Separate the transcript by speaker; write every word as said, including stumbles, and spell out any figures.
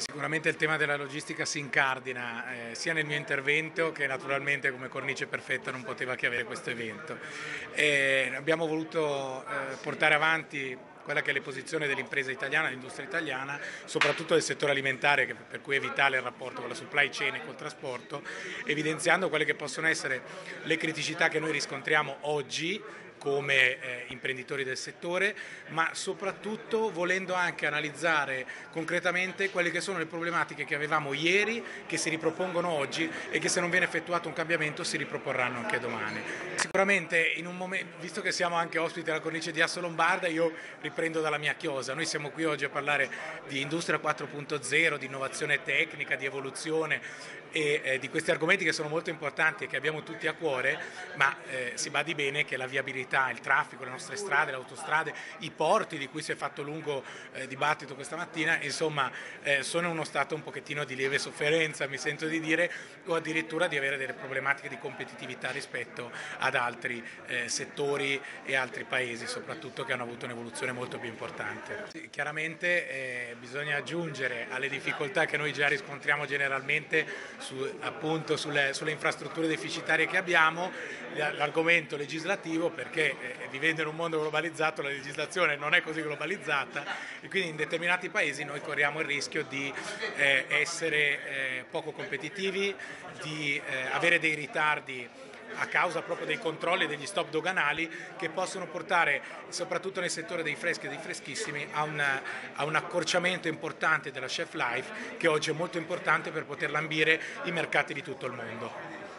Speaker 1: Sicuramente il tema della logistica si incardina eh, sia nel mio intervento che naturalmente come cornice perfetta non poteva che avere questo evento. E abbiamo voluto eh, portare avanti quella che è la posizione dell'impresa italiana, dell'industria italiana, soprattutto del settore alimentare, che per cui è vitale il rapporto con la supply chain e col trasporto, evidenziando quelle che possono essere le criticità che noi riscontriamo oggi come eh, imprenditori del settore, ma soprattutto volendo anche analizzare concretamente quelle che sono le problematiche che avevamo ieri, che si ripropongono oggi e che se non viene effettuato un cambiamento si riproporranno anche domani. Sicuramente in un momento, visto che siamo anche ospiti alla cornice di Asso Lombarda, io riprendo dalla mia chiosa. Noi siamo qui oggi a parlare di industria quattro punto zero, di innovazione tecnica, di evoluzione e eh, di questi argomenti che sono molto importanti e che abbiamo tutti a cuore, ma eh, si badi bene che la viabilità, il traffico, le nostre strade, le autostrade, i porti di cui si è fatto lungo eh, dibattito questa mattina, insomma eh, sono in uno stato un pochettino di lieve sofferenza, mi sento di dire, o addirittura di avere delle problematiche di competitività rispetto ad altri eh, settori e altri paesi, soprattutto che hanno avuto un'evoluzione molto più importante. Sì, chiaramente eh, bisogna aggiungere alle difficoltà che noi già riscontriamo generalmente su, appunto sulle, sulle infrastrutture deficitarie che abbiamo, l'argomento legislativo, perché eh, vivendo in un mondo globalizzato la legislazione non è così globalizzata e quindi in determinati paesi noi corriamo il rischio di eh, essere eh, poco competitivi, di eh, avere dei ritardi a causa proprio dei controlli e degli stop doganali che possono portare, soprattutto nel settore dei freschi e dei freschissimi, a un, a un accorciamento importante della shelf life, che oggi è molto importante per poter lambire i mercati di tutto il mondo.